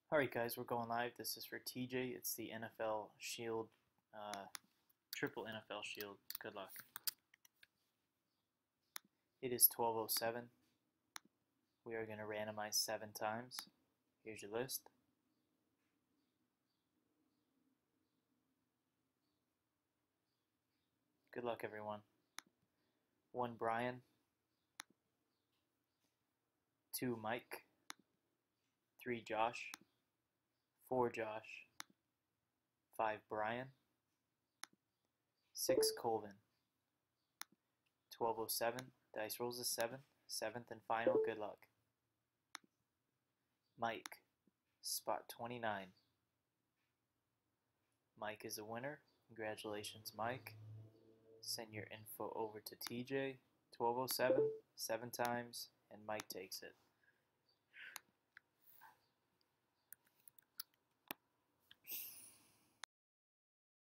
Alright guys, we're going live. This is for TJ. It's the NFL Shield, triple NFL Shield. Good luck. It is 12:07. We are going to randomize 7 times. Here's your list. Good luck everyone. 1 Brian, 2 Mike, 3 Josh, 4 Josh, 5 Brian, 6 Colvin. 12:07. Dice rolls is 7. 7th and final. Good luck. Mike, spot 29. Mike is a winner. Congratulations, Mike. Send your info over to TJ. 12:07. 7 times, and Mike takes it.